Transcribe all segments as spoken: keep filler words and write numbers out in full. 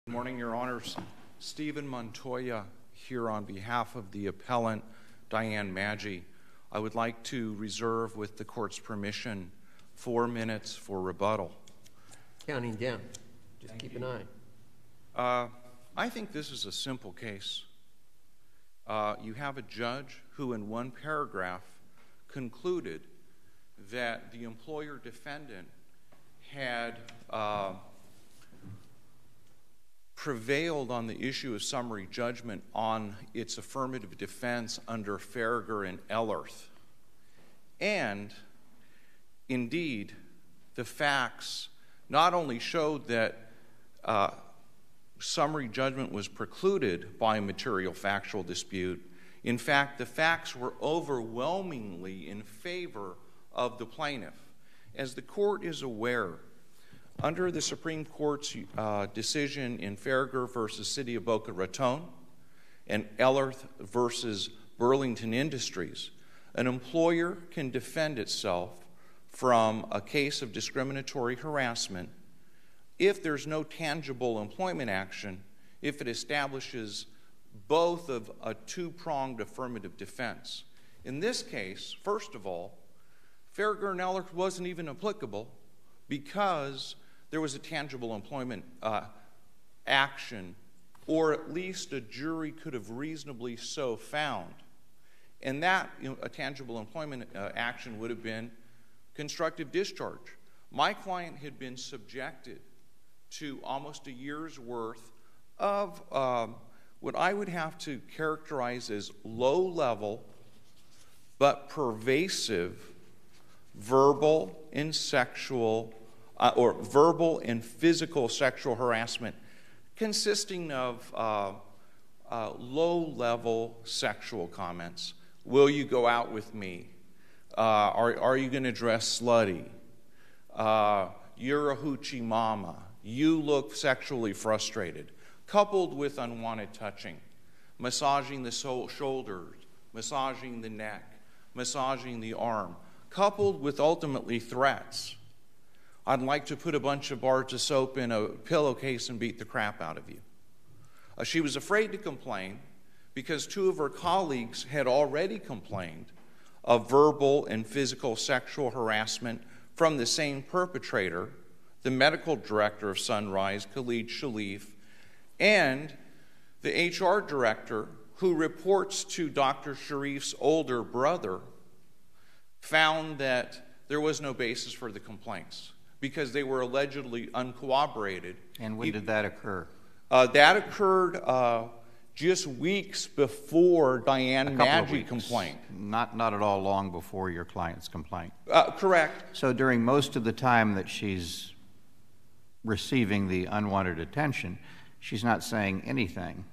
Good morning, Your Honors. Stephen Montoya here on behalf of the appellant, Diane Maggi. I would like to reserve, with the court's permission, four minutes for rebuttal. Counting down. Just Thank keep you. an eye. Uh, I think this is a simple case. Uh, you have a judge who in one paragraph concluded that the employer defendant had uh, prevailed on the issue of summary judgment on its affirmative defense under Farragher and Ellerth. And, indeed, the facts not only showed that uh, summary judgment was precluded by a material factual dispute. In fact, the facts were overwhelmingly in favor of the plaintiff. As the court is aware, under the Supreme Court's uh, decision in Farragher versus City of Boca Raton and Ellerth versus Burlington Industries, an employer can defend itself from a case of discriminatory harassment if there's no tangible employment action, if it establishes both of a two-pronged affirmative defense. In this case, first of all, Farragher and Ellerth wasn't even applicable because there was a tangible employment uh, action, or at least a jury could have reasonably so found. And that, you know, a tangible employment uh, action would have been constructive discharge. My client had been subjected to almost a year's worth of um, what I would have to characterize as low-level but pervasive verbal and sexual uh, or verbal and physical sexual harassment consisting of uh, uh, low-level sexual comments. Will you go out with me? Uh, are, are you going to dress slutty? Uh, you're a hoochie mama. You look sexually frustrated. Coupled with unwanted touching, massaging the so- shoulders, massaging the neck, massaging the arm, coupled with ultimately threats. I'd like to put a bunch of bars of soap in a pillowcase and beat the crap out of you. Uh, she was afraid to complain because two of her colleagues had already complained of verbal and physical sexual harassment from the same perpetrator, the medical director of Sunrise, Khalid Shalif, and the H R director who reports to Doctor Sharif's older brother, found that there was no basis for the complaints because they were allegedly uncooperated. And when did that occur? Uh, that occurred uh, just weeks before Diane Maggi complained. Not, not at all long before your client's complaint. Uh, correct. So during most of the time that she's receiving the unwanted attention, she's not saying anything.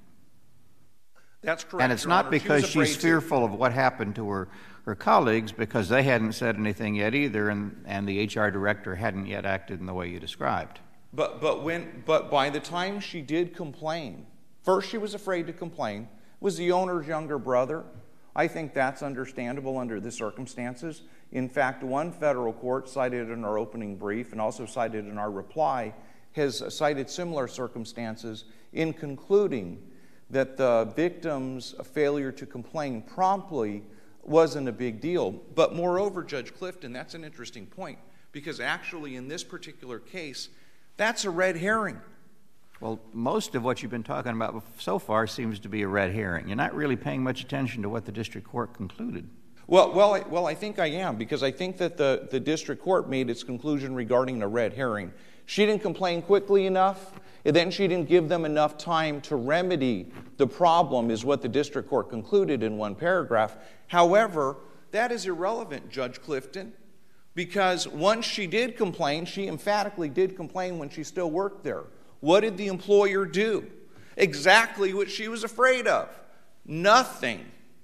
That's correct. And it's Your not Honor. because She was she's afraid fearful of what happened to her, her colleagues, because they hadn't said anything yet either, and, and the H R director hadn't yet acted in the way you described. But, but, when, but by the time she did complain, first she was afraid to complain, was the owner's younger brother. I think that's understandable under the circumstances. In fact, one federal court cited in our opening brief and also cited in our reply has cited similar circumstances in concluding that the victim's failure to complain promptly wasn't a big deal. But moreover, Judge Clifton, that's an interesting point, because actually in this particular case, that's a red herring. Well, most of what you've been talking about so far seems to be a red herring. You're not really paying much attention to what the district court concluded. Well, well, I, well, I think I am, because I think that the, the district court made its conclusion regarding a red herring. She didn't complain quickly enough, and then she didn't give them enough time to remedy the problem, is what the district court concluded in one paragraph. However, that is irrelevant, Judge Clifton, because once she did complain, she emphatically did complain when she still worked there. What did the employer do? Exactly what she was afraid of. Nothing,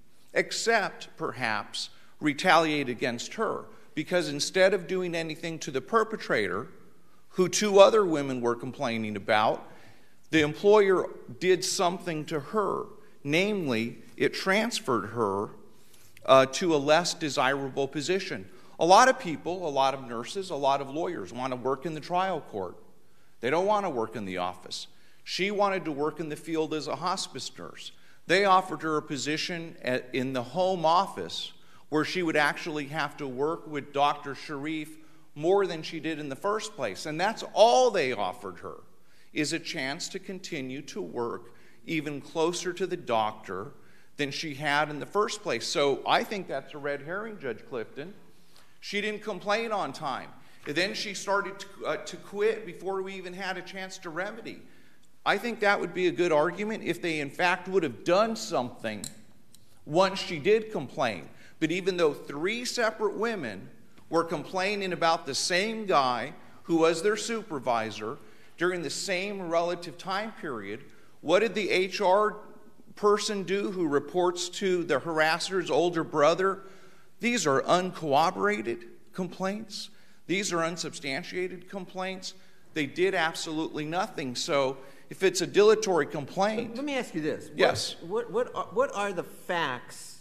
except perhaps retaliate against her, because instead of doing anything to the perpetrator, who two other women were complaining about, the employer did something to her. Namely, it transferred her uh, to a less desirable position. A lot of people, a lot of nurses, a lot of lawyers want to work in the trial court. They don't want to work in the office. She wanted to work in the field as a hospice nurse. They offered her a position at, in the home office where she would actually have to work with Doctor Sharif more than she did in the first place. And that's all they offered her, is a chance to continue to work even closer to the doctor than she had in the first place. So I think that's a red herring, Judge Clifton. She didn't complain on time. And then she started to, uh, to quit before we even had a chance to remedy. I think that would be a good argument if they in fact would have done something once she did complain. But even though three separate women were complaining about the same guy who was their supervisor during the same relative time period, what did the H R person do who reports to the harasser's older brother? These are uncorroborated complaints. These are unsubstantiated complaints. They did absolutely nothing. So if it's a dilatory complaint... Let me ask you this. Yes. What, what, what, are, what are the facts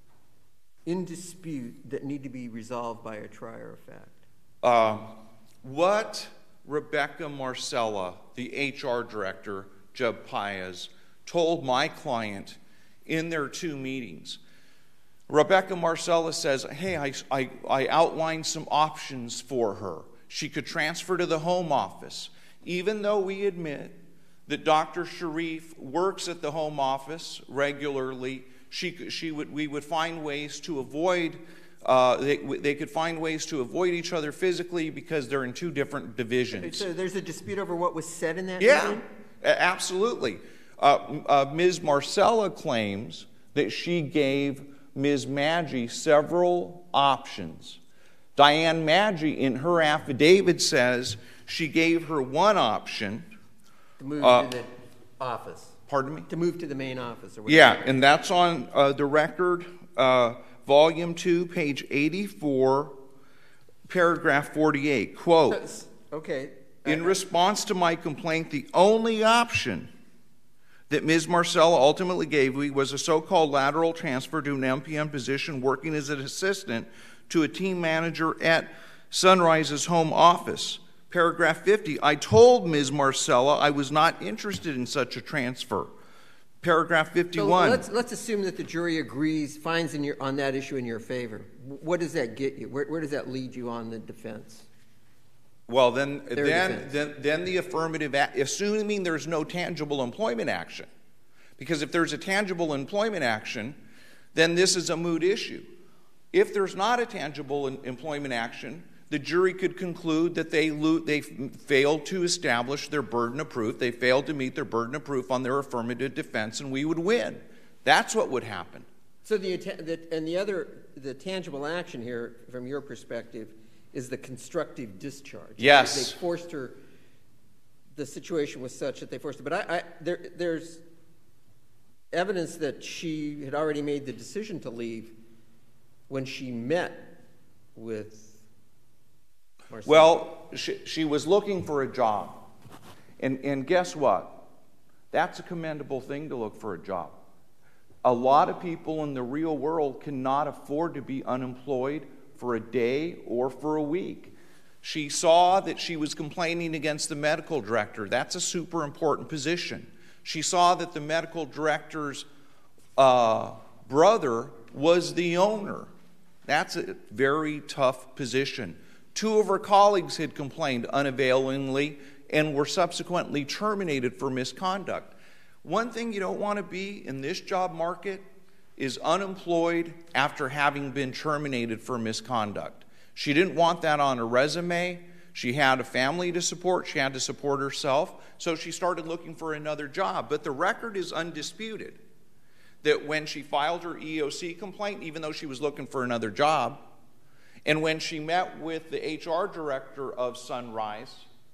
in dispute that need to be resolved by a trier of fact? Uh, what Rebecca Marcella, the H R director, Jeb Paez, told my client in their two meetings. Rebecca Marcella says, hey, I, I, I outlined some options for her. She could transfer to the home office. Even though we admit that Doctor Sharif works at the home office regularly, she, she would, we would find ways to avoid, uh, they, they could find ways to avoid each other physically because they're in two different divisions. Okay, so there's a dispute over what was said in that yeah, meeting? Absolutely. Uh, uh, Miz Marcella claims that she gave Miz Maggi several options. Diane Maggi, in her affidavit, says she gave her one option. To move uh, to the office. Pardon me? To move to the main office. Or whatever. Yeah, and that's on uh, the record, uh, volume two, page eighty-four, paragraph forty-eight. Quote, So, okay. in response to my complaint, the only option that Miz Marcella ultimately gave me was a so-called lateral transfer to an M P M position working as an assistant to a team manager at Sunrise's home office. Paragraph fifty, I told Miz Marcella I was not interested in such a transfer. Paragraph fifty-one. So let's, let's assume that the jury agrees, finds in your, on that issue in your favor. What does that get you? Where, where does that lead you on the defense? Well, then, Their then, defense. then, then the affirmative act, assuming there's no tangible employment action. Because if there's a tangible employment action, then this is a moot issue. If there's not a tangible employment action, the jury could conclude that they, lo- they failed to establish their burden of proof, they failed to meet their burden of proof on their affirmative defense, and we would win. That's what would happen. So the, the and the other, the tangible action here, from your perspective, is the constructive discharge. Yes. They forced her, the situation was such that they forced her. But I, I, there, there's evidence that she had already made the decision to leave when she met with Marcella. Well, she, she was looking for a job. And, and guess what? That's a commendable thing to look for a job. A lot of people in the real world cannot afford to be unemployed for a day or for a week. She saw that she was complaining against the medical director. That's a super important position. She saw that the medical director's uh, brother was the owner. That's a very tough position. Two of her colleagues had complained unavailingly and were subsequently terminated for misconduct. One thing you don't want to be in this job market is unemployed after having been terminated for misconduct. She didn't want that on her resume. She had a family to support. She had to support herself. So she started looking for another job. But the record is undisputed that when she filed her E E O C complaint, even though she was looking for another job, and when she met with the H R director of Sunrise,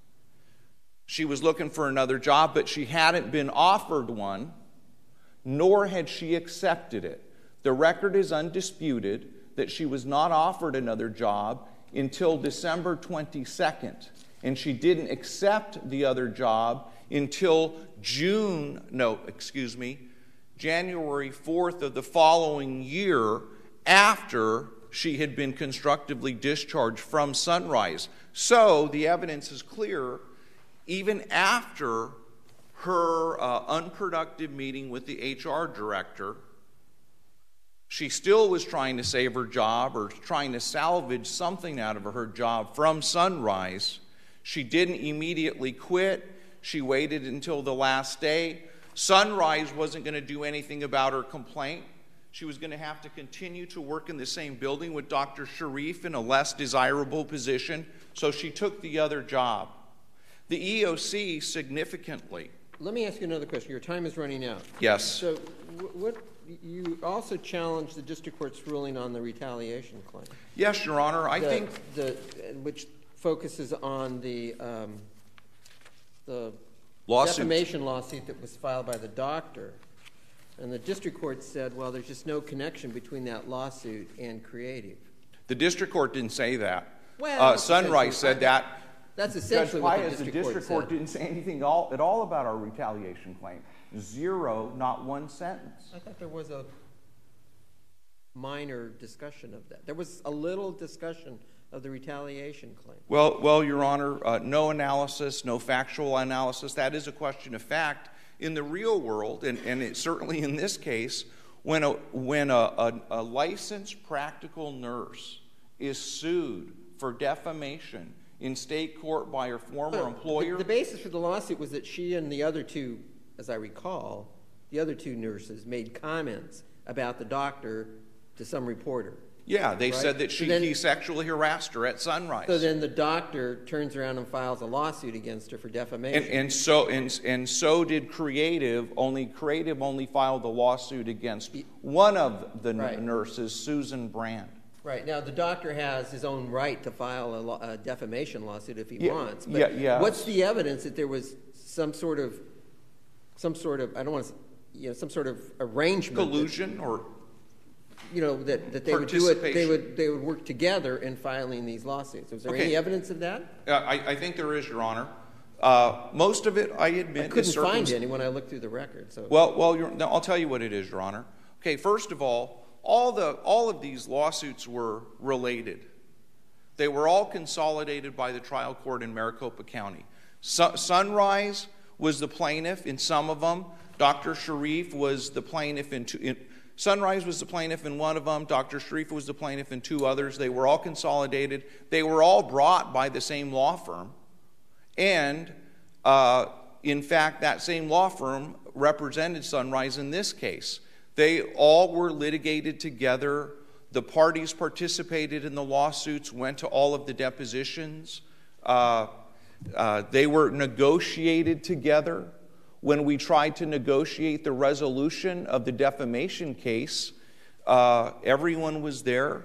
she was looking for another job, but she hadn't been offered one, nor had she accepted it. The record is undisputed that she was not offered another job until December twenty-second, and she didn't accept the other job until June, no, excuse me, January fourth of the following year, after she had been constructively discharged from Sunrise. So the evidence is clear, even after her uh, unproductive meeting with the H R director, she still was trying to save her job or trying to salvage something out of her job from Sunrise. She didn't immediately quit. She waited until the last day. Sunrise wasn't going to do anything about her complaint. She was going to have to continue to work in the same building with Doctor Sharif in a less desirable position, so she took the other job. The E O C significantly. Let me ask you another question. Your time is running out. Yes. So what, you also challenged the district court's ruling on the retaliation claim. Yes, Your Honor. I the, think... The, which focuses on the, um, the lawsuit. defamation lawsuit that was filed by the doctor. And the district court said, well, there's just no connection between that lawsuit and Creative. The district court didn't say that. Well, uh, Sunrise said that. That's essentially what the Judge Pius, district, the district court, court didn't say anything all, at all about our retaliation claim. Zero, not one sentence. I thought there was a minor discussion of that. There was a little discussion of the retaliation claim. Well, well, Your Honor, uh, no analysis, no factual analysis. That is a question of fact. In the real world, and, and it, certainly in this case, when, a, when a, a, a licensed practical nurse is sued for defamation in state court by her former But employer... The, the basis for the lawsuit was that she and the other two, as I recall, the other two nurses made comments about the doctor to some reporter. Yeah, they right? said that she, so then, he sexually harassed her at Sunrise. So then the doctor turns around and files a lawsuit against her for defamation. And, and so and, and so did Creative. Only Creative only filed the lawsuit against one of the right. nurses, Susan Brand. Right. Now, the doctor has his own right to file a, law, a defamation lawsuit if he Yeah, wants. But yeah, yeah. what's the evidence that there was some sort of, some sort of, I don't want to, you know, some sort of arrangement, Collusion that, or you know, that, that they would do it, they would they would work together in filing these lawsuits. Was there Okay. any evidence of that? Uh, I, I think there is, Your Honor. Uh, most of it, I admit, I couldn't is find circumst- any when I looked through the record. So Well, well, you're, no, I'll tell you what it is, Your Honor. Okay, first of all, all the all of these lawsuits were related. They were all consolidated by the trial court in Maricopa County. Su- Sunrise was the plaintiff in some of them. Doctor Sharif was the plaintiff in two. In, Sunrise was the plaintiff in one of them. Doctor Sharif was the plaintiff in two others. They were all consolidated. They were all brought by the same law firm. And, uh, in fact, that same law firm represented Sunrise in this case. They all were litigated together. The parties participated in the lawsuits, went to all of the depositions. Uh, uh, they were negotiated together. When we tried to negotiate the resolution of the defamation case, uh, everyone was there.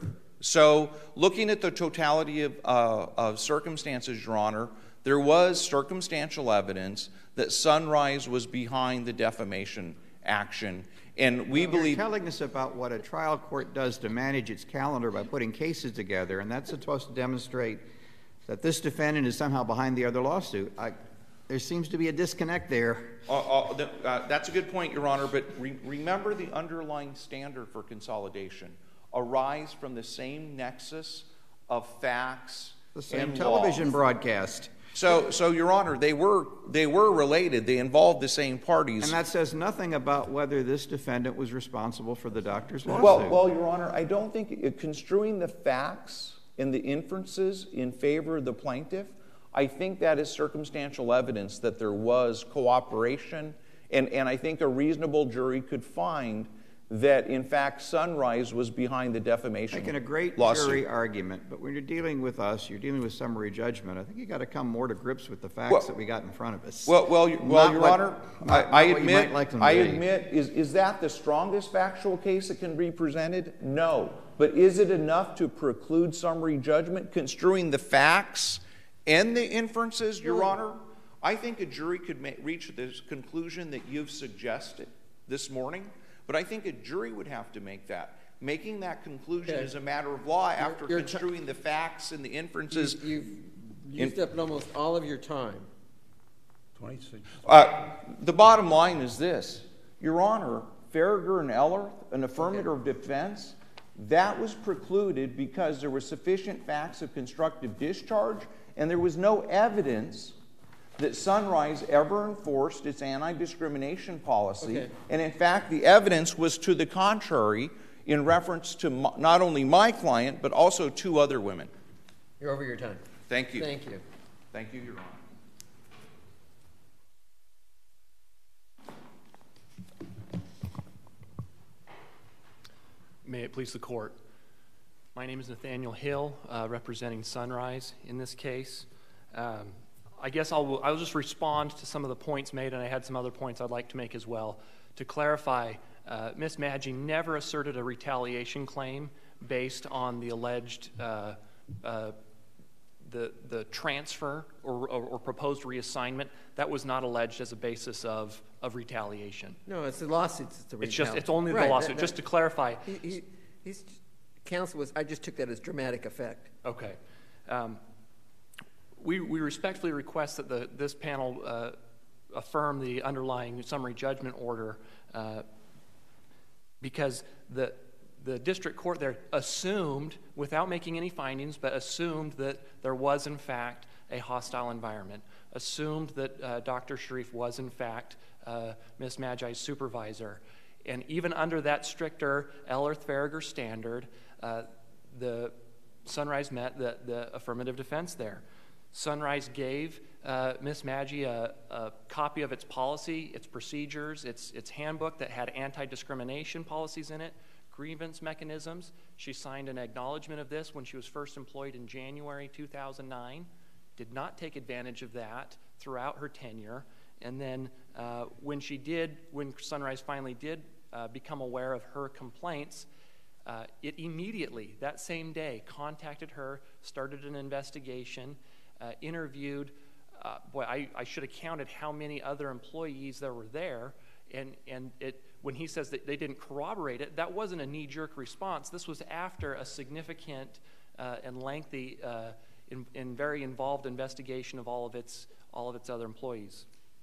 So looking at the totality of, uh, of circumstances, Your Honor, there was circumstantial evidence that Sunrise was behind the defamation action. And we You're believe... telling us about what a trial court does to manage its calendar by putting cases together, and that's supposed to demonstrate that this defendant is somehow behind the other lawsuit. I, there seems to be a disconnect there. Uh, uh, the, uh, that's a good point, Your Honor, but re remember the underlying standard for consolidation arise from the same nexus of facts The same and television law. broadcast. So, so, Your Honor, they were, they were related. They involved the same parties. And that says nothing about whether this defendant was responsible for the doctor's lawsuit. Well, well, Your Honor, I don't think it, construing the facts and the inferences in favor of the plaintiff, I think that is circumstantial evidence that there was cooperation, and, and I think a reasonable jury could find that, in fact, Sunrise was behind the defamation Making a great lawsuit. jury argument, but when you're dealing with us, you're dealing with summary judgment. I think you got to come more to grips with the facts Well, that we got in front of us. Well, well, you- well Not Your what- Honor, not- I, not I what you admit, might like them to I be. admit, is, is that the strongest factual case that can be presented? No. But is it enough to preclude summary judgment, construing the facts and the inferences, Your Honor? I think a jury could ma reach this conclusion that you've suggested this morning, but I think a jury would have to make that. Making that conclusion Okay. is a matter of law after you're construing the facts and the inferences. You, you've used up almost all of your time. twenty-six. Uh, the bottom line is this, Your Honor, Farragher and Ellerth, an affirmative defense, that was precluded because there were sufficient facts of constructive discharge and there was no evidence that Sunrise ever enforced its anti-discrimination policy. Okay. And in fact, the evidence was to the contrary in reference to m- not only my client, but also two other women. You're over your time. Thank you. Thank you. Thank you, Your Honor. May it please the court. My name is Nathaniel Hill, uh, representing Sunrise in this case. Um, I guess I'll, I'll just respond to some of the points made, and I had some other points I'd like to make as well. To clarify, uh, Miz Maggi never asserted a retaliation claim based on the alleged uh, uh, the the transfer or, or, or proposed reassignment. That was not alleged as a basis of, of retaliation. No, it's the lawsuits. It's, the It's just retali- it's only the Right, lawsuit. that- that- just to clarify. He, he, he's, counsel was, I just took that as dramatic effect. Okay. Um, we, we respectfully request that the, this panel uh, affirm the underlying summary judgment order uh, because the, the district court there assumed, without making any findings, but assumed that there was, in fact, a hostile environment, assumed that uh, Doctor Sharif was, in fact, uh, Miz Maggi's supervisor. And even under that stricter Ellerth-Farragher standard, uh, the Sunrise met the, the affirmative defense there. Sunrise gave uh, Miz Maggi a, a copy of its policy, its procedures, its, its handbook that had anti-discrimination policies in it, grievance mechanisms. She signed an acknowledgement of this when she was first employed in January two thousand nine, did not take advantage of that throughout her tenure. And then uh, when she did, when Sunrise finally did uh, become aware of her complaints, uh, it immediately, that same day, contacted her, started an investigation, uh, interviewed, uh, boy, I, I should have counted how many other employees there were there, and, and it, when he says that they didn't corroborate it, that wasn't a knee-jerk response. This was after a significant uh, and lengthy uh, in, in very involved investigation of all of its, all of its other employees.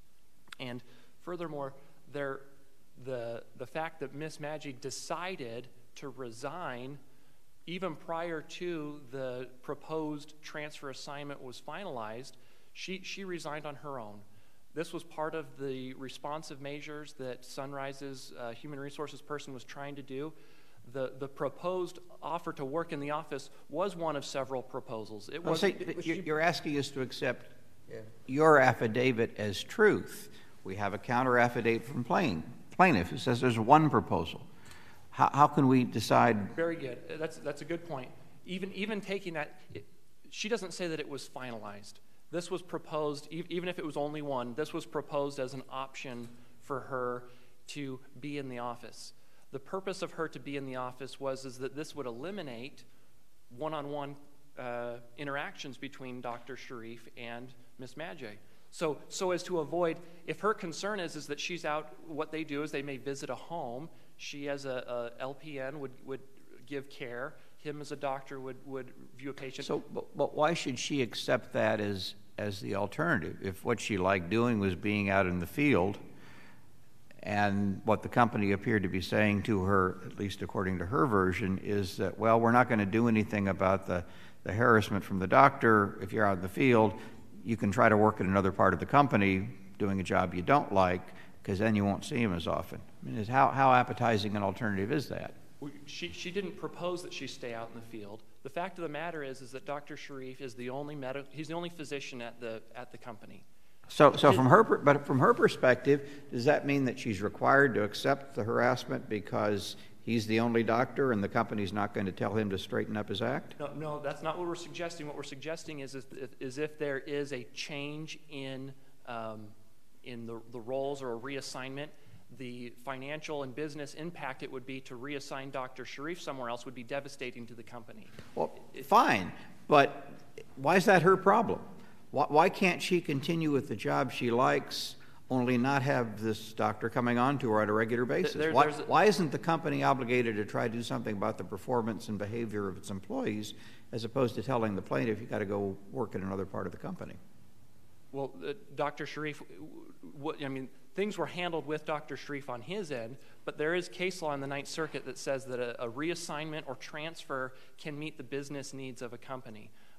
And furthermore, there, the, the fact that Miz Maggi decided to resign even prior to the proposed transfer assignment was finalized, she, she resigned on her own. This was part of the responsive measures that Sunrise's uh, human resources person was trying to do. The, the proposed offer to work in the office was one of several proposals. It Well, was, see, you're you're asking us to accept Yeah. your affidavit as truth. We have a counter affidavit from plain, plaintiff who says there's one proposal. How, how can we decide? Very good. That's, that's a good point. Even, even taking that, it, she doesn't say that it was finalized. This was proposed, e- even if it was only one, this was proposed as an option for her to be in the office. The purpose of her to be in the office was is that this would eliminate one-on-one uh, interactions between Doctor Sharif and Miz Maggi. So, so as to avoid, if her concern is, is that she's out, what they do is they may visit a home. She as a, a L P N would, would give care. Him as a doctor would, would view a patient. So, but, but why should she accept that as, as the alternative? If what she liked doing was being out in the field, and what the company appeared to be saying to her, at least according to her version, is that, well, we're not going to do anything about the, the harassment from the doctor. If you're out in the field, you can try to work at another part of the company doing a job you don't like, because then you won't see him as often. I mean, is how, how appetizing an alternative is that? She, she didn't propose that she stay out in the field. The fact of the matter is, is that Doctor Sharif is the only medical, he's the only physician at the, at the company. So, so from her, per- but from her perspective, does that mean that she's required to accept the harassment because he's the only doctor and the company's not going to tell him to straighten up his act? No, no, that's not what we're suggesting. What we're suggesting is, is, is if there is a change in, um, in the, the roles or a reassignment, the financial and business impact it would be to reassign Doctor Sharif somewhere else would be devastating to the company. Well, fine, but why is that her problem? Why, why can't she continue with the job she likes, only not have this doctor coming on to her on a regular basis? There, why, a, why isn't the company obligated to try to do something about the performance and behavior of its employees, as opposed to telling the plaintiff you got to go work in another part of the company? Well, uh, Doctor Sharif, what, I mean, things were handled with Doctor Sharif on his end, but there is case law in the Ninth Circuit that says that a, a reassignment or transfer can meet the business needs of a company.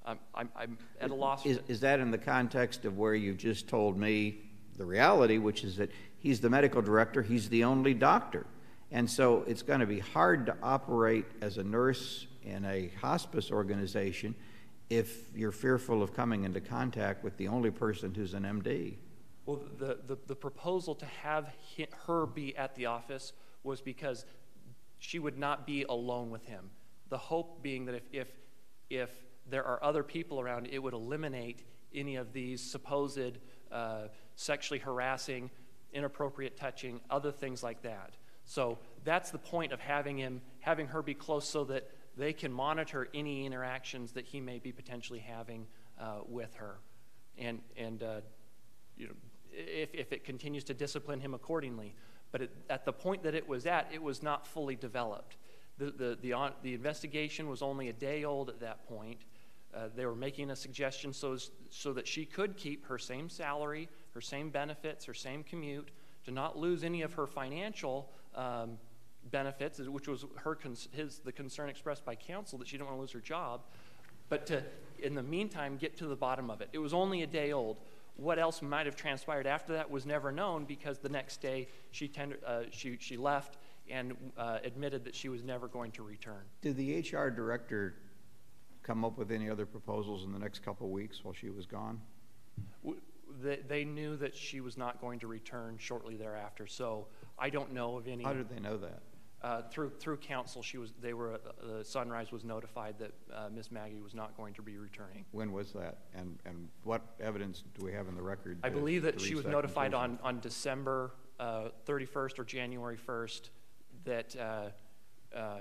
I'm, I'm, I'm at a loss. Is, is that in the context of where you just told me the reality, which is that he's the medical director, he's the only doctor. And so it's going to be hard to operate as a nurse in a hospice organization if you're fearful of coming into contact with the only person who's an M D. Well, the, the, the proposal to have he, her be at the office was because she would not be alone with him. The hope being that if, if, if there are other people around, it would eliminate any of these supposed uh, sexually harassing, inappropriate touching, other things like that. So that's the point of having him, having her be close, so that they can monitor any interactions that he may be potentially having uh, with her, and and uh, you know, if if it continues to discipline him accordingly. But it, at the point that it was at, it was not fully developed. The the the, on, the investigation was only a day old at that point. Uh, they were making a suggestion so so that she could keep her same salary, her same benefits, her same commute, to not lose any of her financial um, benefits, which was her his the concern expressed by counsel, that she didn't want to lose her job, but to, in the meantime, get to the bottom of it. It was only a day old. What else might have transpired after that was never known, because the next day she tender, uh, she she left and uh, admitted that she was never going to return. Did the H R director come up with any other proposals in the next couple of weeks while she was gone? They, they knew that she was not going to return shortly thereafter, so I don't know of any. How did they know that? Uh, through through counsel, she was. They were. Uh, Sunrise was notified that uh, Miss Maggi was not going to be returning. When was that? And and what evidence do we have in the record? I to, believe that to she was that notified conclusion? on on December uh, thirty-first or January first that, uh, uh,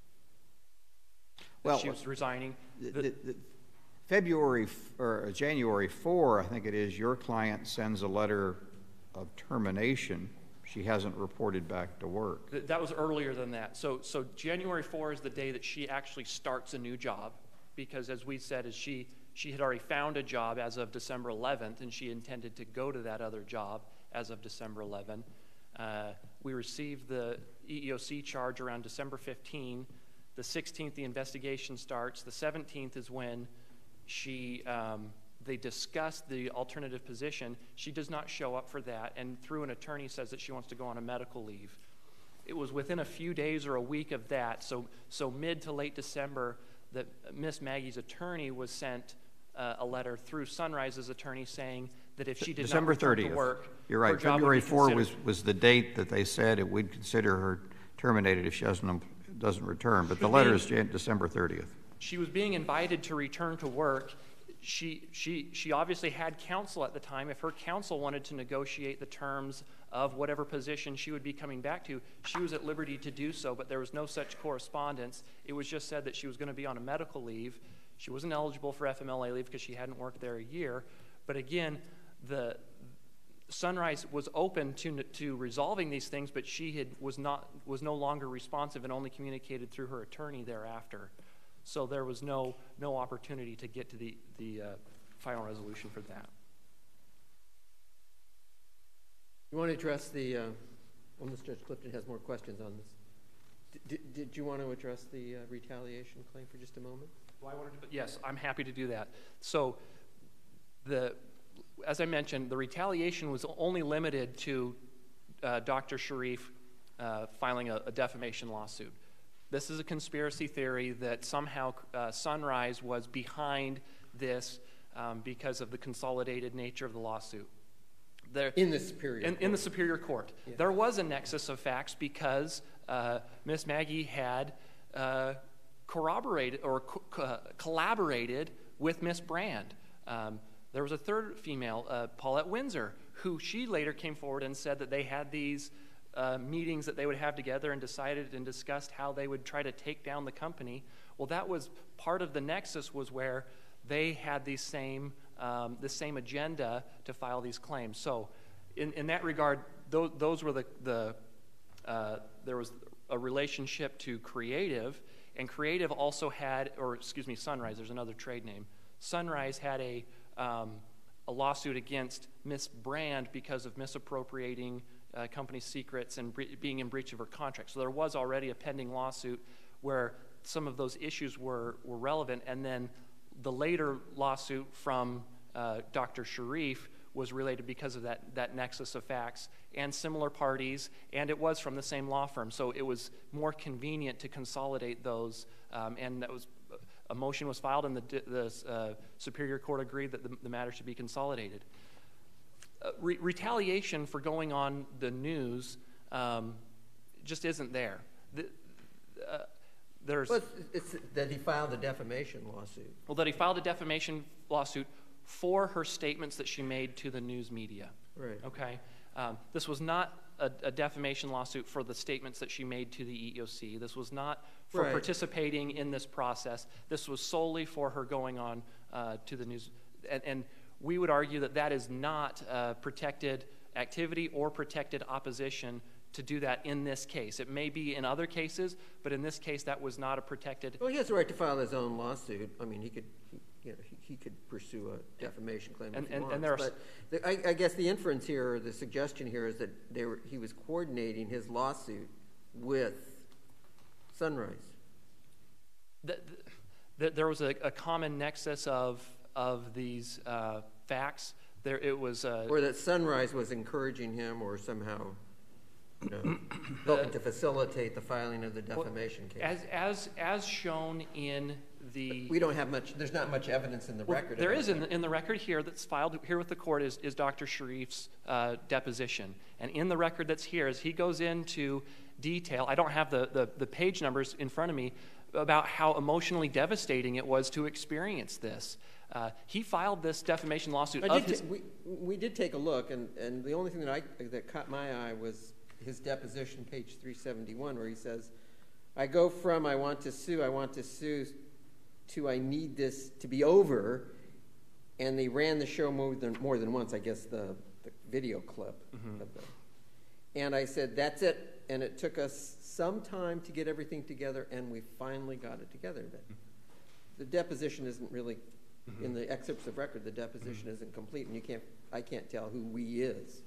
well, that she was resigning. The, The, the, the February or January fourth, I think it is. Your client sends a letter of termination. She hasn't reported back to work. th- that was earlier than that. So so January fourth is the day that she actually starts a new job, because as we said, is she she had already found a job as of December eleventh, and she intended to go to that other job as of December eleventh. Uh, we received the E E O C charge around December fifteenth. The sixteenth, the investigation starts. The seventeenth is when she um, they discussed the alternative position. She does not show up for that, and through an attorney says that she wants to go on a medical leave. It was within a few days or a week of that, so so mid to late December, that Miss Maggie's attorney was sent uh, a letter through Sunrise's attorney saying that if she did December not return thirtieth. to work, You're her right. job would February be fourth was, considered- was the date that they said it would consider her terminated if she doesn't, doesn't return. But the was letter being- is Jan- December thirtieth. She was being invited to return to work. She, she, she obviously had counsel at the time. If her counsel wanted to negotiate the terms of whatever position she would be coming back to, she was at liberty to do so, but there was no such correspondence. It was just said that she was going to be on a medical leave. She wasn't eligible for F M L A leave because she hadn't worked there a year. But again, the Sunrise was open to to resolving these things, but she had was not was no longer responsive and only communicated through her attorney thereafter. So there was no no opportunity to get to the the uh, final resolution for that. You want to address the, uh, unless Judge Clifton has more questions on this. D- did, did you want to address the uh, retaliation claim for just a moment? Do I want to do, yes, I'm happy to do that. So the as I mentioned, the retaliation was only limited to uh, Doctor Sharif uh, filing a, a defamation lawsuit. This is a conspiracy theory that somehow uh, Sunrise was behind this um, because of the consolidated nature of the lawsuit. There, In the Superior in, Court. in the Superior Court. Yeah. There was a nexus of facts because uh, Miss Maggi had uh, corroborated or co- co- collaborated with Miss Brand. Um, there was a third female, uh, Paulette Windsor, who she later came forward and said that they had these Uh, meetings that they would have together and decided and discussed how they would try to take down the company. Well, that was part of the nexus, was where they had these same um, the same agenda to file these claims. So, in, in that regard, those, those were the the uh, there was a relationship to Creative, and Creative also had, or excuse me, Sunrise. There's another trade name. Sunrise had a um, a lawsuit against Miss Brand because of misappropriating Uh, company secrets and bre- being in breach of her contract. So there was already a pending lawsuit where some of those issues were, were relevant, and then the later lawsuit from uh, Doctor Sharif was related because of that, that nexus of facts and similar parties, and it was from the same law firm. So it was more convenient to consolidate those, um, and that was a motion was filed, and the, the uh, Superior Court agreed that the, the matter should be consolidated. Uh, re retaliation for going on the news um, just isn't there. The, uh, there's Well, it's, it's that he filed a defamation lawsuit. Well, that he filed a defamation lawsuit for her statements that she made to the news media. Right. Okay. Um, this was not a, a defamation lawsuit for the statements that she made to the E E O C. This was not for Right. participating in this process. This was solely for her going on uh, to the news. And, and we would argue that that is not uh, protected activity or protected opposition to do that in this case. It may be in other cases, but in this case, that was not a protected. Well, he has the right to file his own lawsuit. I mean, he could, he, you know, he, he could pursue a defamation claim And- if he and- wants. and there are- but the, I, I guess the inference here, or the suggestion here, is that they were, he was coordinating his lawsuit with Sunrise. The, the, there was a, a common nexus of of these uh, facts. There, it was. Uh, Or that Sunrise was encouraging him, or somehow, you know, helping to facilitate the filing of the defamation case. as as as shown in the. We don't have much, there's not much evidence in the Well, record. there about is in that. the, in the record here that's filed here with the court is, is Doctor Sharif's uh, deposition. And in the record that's here, as he goes into detail, I don't have the, the, the page numbers in front of me, about how emotionally devastating it was to experience this. Uh, he filed this defamation lawsuit I of did his... ta- we, we did take a look, and, and the only thing that, I, that caught my eye was his deposition, page three seventy-one, where he says, I go from I want to sue, I want to sue, to I need this to be over, and they ran the show more than, more than once, I guess the, the video clip. Mm-hmm. Of the, and I said, that's it, and it took us some time to get everything together, and we finally got it together. But the deposition isn't really... Mm-hmm. In the excerpts of record, the deposition mm-hmm. isn't complete, and you can't, I can't tell who we is.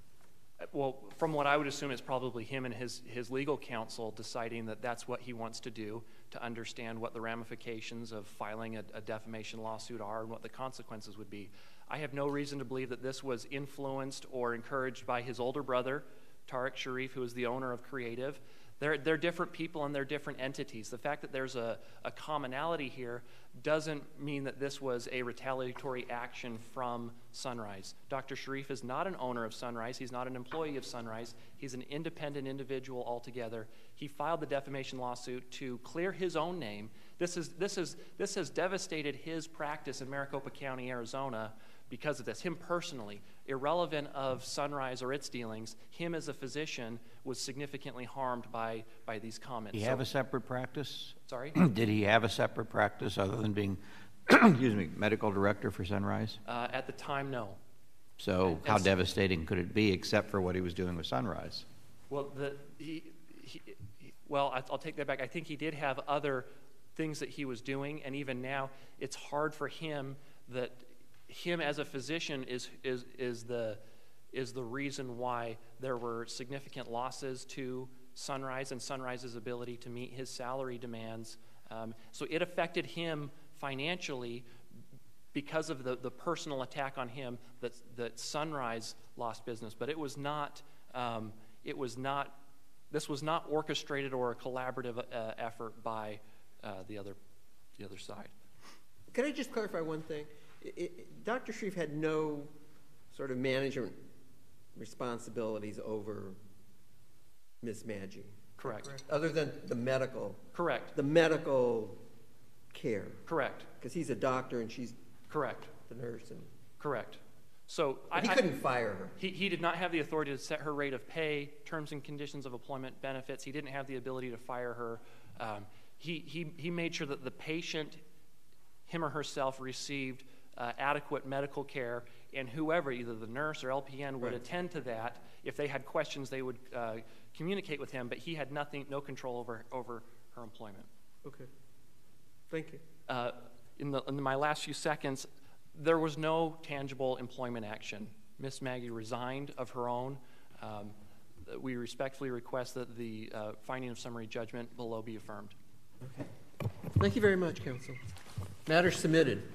Well, from what I would assume, it's probably him and his, his legal counsel deciding that that's what he wants to do, to understand what the ramifications of filing a, a defamation lawsuit are and what the consequences would be. I have no reason to believe that this was influenced or encouraged by his older brother, Tariq Sharif, who is the owner of Creative. They're, they're different people and they're different entities. The fact that there's a, a commonality here doesn't mean that this was a retaliatory action from Sunrise. Doctor Sharif is not an owner of Sunrise. He's not an employee of Sunrise. He's an independent individual altogether. He filed the defamation lawsuit to clear his own name. This, is, this, is, this has devastated his practice in Maricopa County, Arizona, because of this. Him personally, irrelevant of Sunrise or its dealings, him as a physician was significantly harmed by, by these comments. Did he So- have a separate practice? Sorry? Did he have a separate practice other than being, excuse me, medical director for Sunrise? Uh, at the time, no. So And- how and- devastating could it be except for what he was doing with Sunrise? Well, the, he, he, he, well, I- I'll take that back. I think he did have other things that he was doing, and even now, it's hard for him that him as a physician is is is the is the reason why there were significant losses to Sunrise and Sunrise's ability to meet his salary demands. Um, so it affected him financially because of the, the personal attack on him that that Sunrise lost business. But it was not um, it was not this was not orchestrated or a collaborative uh, effort by uh, the other the other side. Can I just clarify one thing? It, it, Doctor Sharif had no sort of management responsibilities over Miss Maggi. Correct. Other than the medical, Correct. the medical care. Correct. Because he's a doctor and she's Correct. the nurse, and Correct. So I, he I- couldn't fire her. He, he did not have the authority to set her rate of pay, terms and conditions of employment, benefits. He didn't have the ability to fire her. Um, he, he, he made sure that the patient, him or herself, received uh, adequate medical care, and whoever, either the nurse or L P N, would Right. attend to that. If they had questions, they would uh, communicate with him, but he had nothing, no control over, over her employment. Okay. Thank you. Uh, in, the, in my last few seconds, there was no tangible employment action. Miss Maggi resigned of her own. Um, we respectfully request that the uh, finding of summary judgment below be affirmed. Thank you very much, counsel. Matter submitted.